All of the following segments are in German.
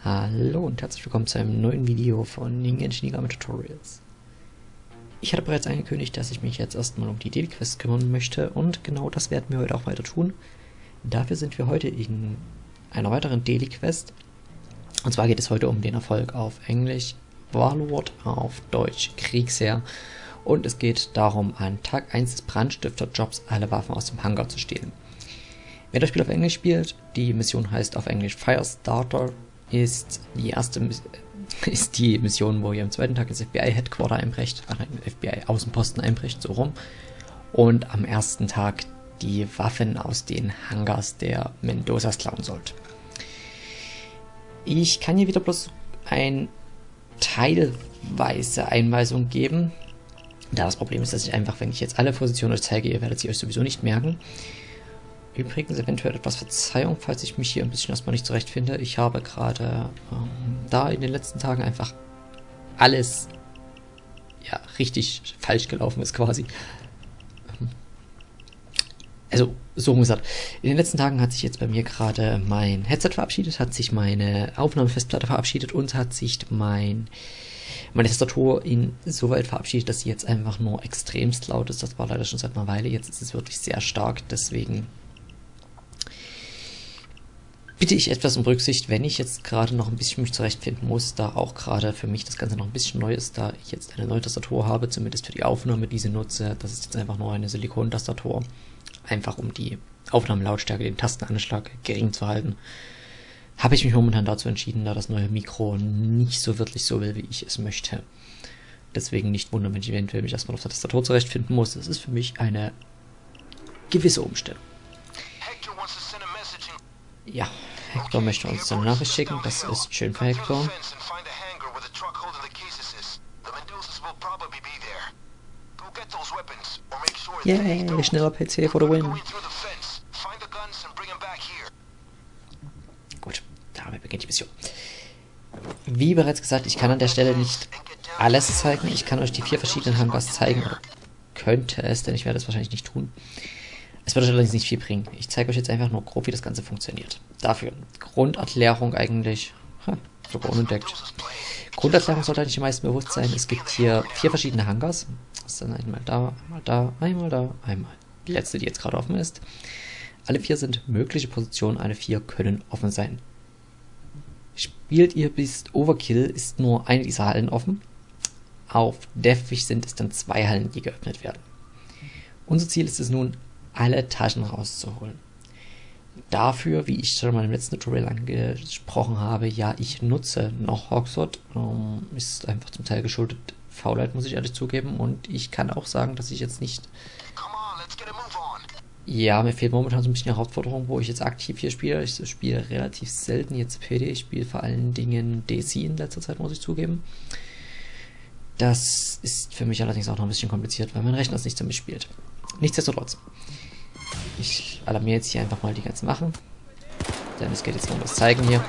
Hallo und herzlich willkommen zu einem neuen Video von Genshin Impact Tutorials. Ich hatte bereits angekündigt, dass ich mich jetzt erstmal um die Daily Quest kümmern möchte und genau das werden wir heute auch weiter tun. Dafür sind wir heute in einer weiteren Daily Quest. Und zwar geht es heute um den Erfolg auf Englisch, Warlord auf Deutsch, Kriegsherr. Und es geht darum, an Tag 1 des Brandstifter-Jobs alle Waffen aus dem Hangar zu stehlen. Wer das Spiel auf Englisch spielt, die Mission heißt auf Englisch Firestarter, ist die Mission, wo ihr am zweiten Tag ins FBI-Headquarter einbrecht, einen FBI-Außenposten einbrecht, so rum. Und am ersten Tag die Waffen aus den Hangars der Mendozas klauen sollt. Ich kann hier wieder bloß eine teilweise Einweisung geben. Da das Problem ist, dass ich einfach, wenn ich jetzt alle Positionen euch zeige, ihr werdet sie euch sowieso nicht merken. Übrigens eventuell etwas Verzeihung, falls ich mich hier ein bisschen erstmal nicht zurechtfinde. Ich habe gerade da in den letzten Tagen einfach alles richtig falsch gelaufen ist quasi. Also so gesagt, in den letzten Tagen hat sich jetzt bei mir gerade mein Headset verabschiedet, hat sich meine Aufnahmefestplatte verabschiedet und hat sich meine Tastatur insoweit verabschiedet, dass sie jetzt einfach nur extremst laut ist. Das war leider schon seit einer Weile, jetzt ist es wirklich sehr stark, deswegen bitte ich etwas um Rücksicht, wenn ich jetzt gerade noch ein bisschen mich zurechtfinden muss, da auch gerade für mich das Ganze noch ein bisschen neu ist, da ich jetzt eine neue Tastatur habe, zumindest für die Aufnahme, die sie nutze. Das ist jetzt einfach nur eine Silikon-Tastatur, einfach um die Aufnahmelautstärke, den Tastenanschlag gering zu halten. Habe ich mich momentan dazu entschieden, da das neue Mikro nicht so wirklich so will, wie ich es möchte. Deswegen nicht wundern, wenn ich eventuell mich erstmal auf der Tastatur zurechtfinden muss. Das ist für mich eine gewisse Umstellung. Ja, Hector möchte uns eine Nachricht schicken, das ist schön für Hector. Yay, schneller PC for the win. Gut, damit beginnt die Mission. Wie bereits gesagt, ich kann an der Stelle nicht alles zeigen. Ich kann euch die 4 verschiedenen Hangars zeigen, oder könnte es, denn ich werde es wahrscheinlich nicht tun. Es wird euch allerdings nicht viel bringen. Ich zeige euch jetzt einfach nur grob, wie das Ganze funktioniert. Dafür Grunderklärung eigentlich, sogar unentdeckt. Grunderklärung sollte eigentlich den meisten bewusst sein. Es gibt hier 4 verschiedene Hangars. Das ist dann einmal da, einmal da, einmal da, einmal die letzte, die jetzt gerade offen ist. Alle 4 sind mögliche Positionen, alle 4 können offen sein. Spielt ihr bis Overkill, ist nur eine dieser Hallen offen. Auf Deathwish sind es dann 2 Hallen, die geöffnet werden. Unser Ziel ist es nun, alle Taschen rauszuholen. Dafür, wie ich schon mal im letzten Tutorial angesprochen habe, ja, ich nutze noch Hogsword. Ist einfach zum Teil geschuldet Faulheit, muss ich ehrlich zugeben. Und ich kann auch sagen, dass ich jetzt nicht... Ja, mir fehlt momentan so ein bisschen die Hauptforderung, wo ich jetzt aktiv hier spiele. Ich spiele relativ selten jetzt PD. Ich spiele vor allen Dingen DC in letzter Zeit, muss ich zugeben. Das ist für mich allerdings auch noch ein bisschen kompliziert, weil mein Rechner es nicht so mitspielt. Nichtsdestotrotz. Ich alarmiere jetzt hier einfach mal die ganzen Wachen. Denn es geht jetzt nur um das Zeigen hier.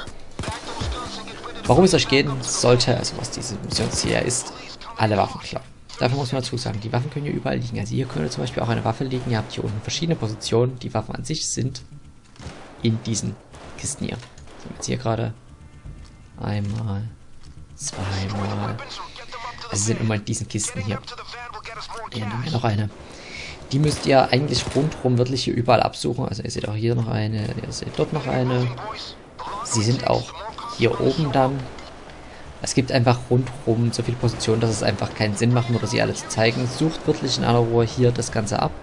Warum es euch gehen sollte, also was diese Missionsziel ist, alle Waffen klauen. Dafür muss man dazu sagen, die Waffen können hier überall liegen. Also hier könnte zum Beispiel auch eine Waffe liegen. Ihr habt hier unten verschiedene Positionen. Die Waffen an sich sind in diesen Kisten hier. So, jetzt hier gerade einmal, zweimal. Also sind immer in diesen Kisten hier. Hier nehmen wir noch eine. Die müsst ihr eigentlich rundherum wirklich hier überall absuchen. Also ihr seht auch hier noch eine, ihr seht dort noch eine. Sie sind auch hier oben dann. Es gibt einfach rundherum so viele Positionen, dass es einfach keinen Sinn macht, nur sie alle zu zeigen. Sucht wirklich in aller Ruhe hier das Ganze ab.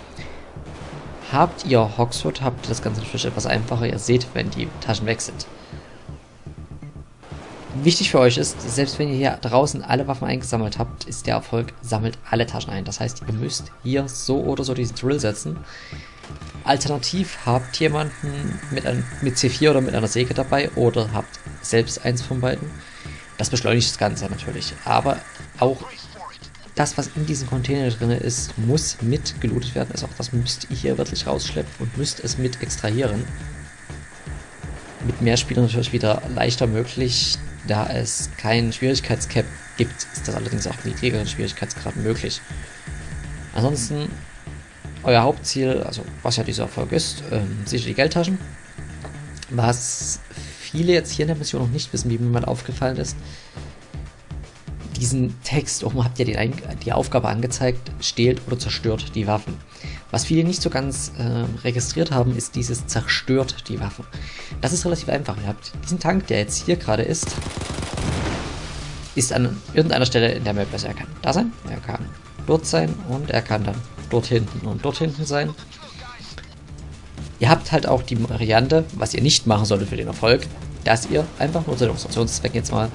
Habt ihr Hogsword, habt ihr das Ganze natürlich etwas einfacher. Ihr seht, wenn die Taschen weg sind. Wichtig für euch ist, selbst wenn ihr hier draußen alle Waffen eingesammelt habt, ist der Erfolg, sammelt alle Taschen ein. Das heißt, ihr müsst hier so oder so diesen Drill setzen. Alternativ habt jemanden mit C4 oder mit einer Säge dabei oder habt selbst eins von beiden. Das beschleunigt das Ganze natürlich. Aber auch das, was in diesem Container drin ist, muss mit gelootet werden. Also auch das müsst ihr hier wirklich rausschleppen und müsst es mit extrahieren. Mit mehr Spielern natürlich wieder leichter möglich. Da es keinen Schwierigkeitscap gibt, ist das allerdings auch mit niedrigeren Schwierigkeitsgraden möglich. Ansonsten, euer Hauptziel, also was ja dieser Erfolg ist, sicher die Geldtaschen. Was viele jetzt hier in der Mission noch nicht wissen, wie mir mal aufgefallen ist, diesen Text oben habt ihr die Aufgabe angezeigt, stehlt oder zerstört die Waffen. Was viele nicht so ganz registriert haben, ist dieses zerstört die Waffen. Das ist relativ einfach. Ihr habt diesen Tank, der jetzt hier gerade ist an irgendeiner Stelle in der Map. Also er kann da sein, er kann dort sein und er kann dann dort hinten und dort hinten sein. Ihr habt halt auch die Variante, was ihr nicht machen solltet für den Erfolg, dass ihr einfach nur zu Demonstrationszwecken jetzt mal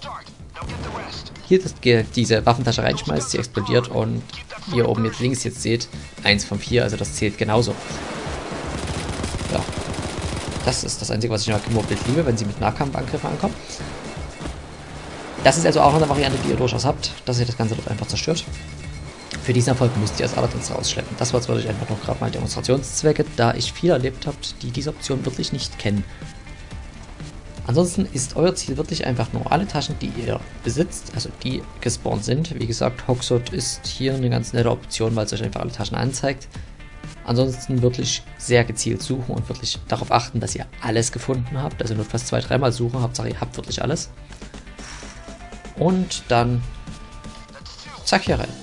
hier diese Waffentasche reinschmeißt, sie explodiert und ihr oben jetzt links jetzt seht, 1 von 4, also das zählt genauso. Ja, das ist das Einzige, was ich in der Mobil liebe, wenn sie mit Nahkampfangriffen ankommen. Das ist also auch eine Variante, die ihr durchaus habt, dass ihr das Ganze dort einfach zerstört. Für diesen Erfolg müsst ihr es allerdings rausschleppen. Das war jetzt wirklich einfach noch gerade mal Demonstrationszwecke, da ich viel erlebt habt, die diese Option wirklich nicht kennen. Ansonsten ist euer Ziel wirklich einfach nur alle Taschen, die ihr besitzt, also die gespawnt sind. Wie gesagt, Hogsot ist hier eine ganz nette Option, weil es euch einfach alle Taschen anzeigt. Ansonsten wirklich sehr gezielt suchen und wirklich darauf achten, dass ihr alles gefunden habt. Also nur fast 2-3 Mal suchen, Hauptsache ihr habt wirklich alles. Und dann zack hier rein.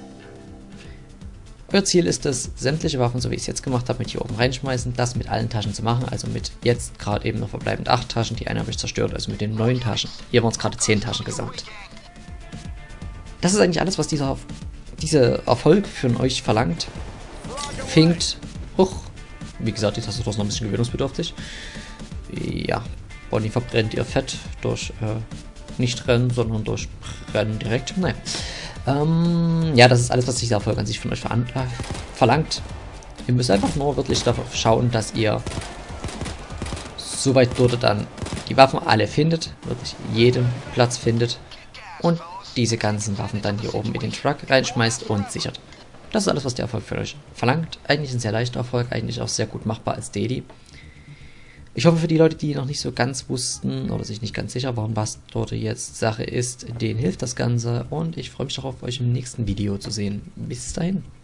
Euer Ziel ist es, sämtliche Waffen, so wie ich es jetzt gemacht habe, mit hier oben reinschmeißen, das mit allen Taschen zu machen, also mit jetzt gerade eben noch verbleibend 8 Taschen, die eine habe ich zerstört, also mit den 9 Taschen. Hier waren es gerade 10 Taschen gesamt. Das ist eigentlich alles, was dieser Erfolg von euch verlangt. Finkt hoch. Wie gesagt, die Tastatur ist noch ein bisschen gewöhnungsbedürftig. Ja, Bonnie verbrennt ihr Fett durch nicht Rennen, sondern durch Rennen direkt. Naja. Ja, das ist alles, was dieser Erfolg an sich von euch verlangt. Ihr müsst einfach nur wirklich darauf schauen, dass ihr soweit dort dann die Waffen alle findet, wirklich jeden Platz findet und diese ganzen Waffen dann hier oben in den Truck reinschmeißt und sichert. Das ist alles, was der Erfolg für euch verlangt. Eigentlich ein sehr leichter Erfolg, eigentlich auch sehr gut machbar als Daily. Ich hoffe, für die Leute, die noch nicht so ganz wussten oder sich nicht ganz sicher waren, was dort jetzt Sache ist, denen hilft das Ganze und ich freue mich darauf, euch im nächsten Video zu sehen. Bis dahin.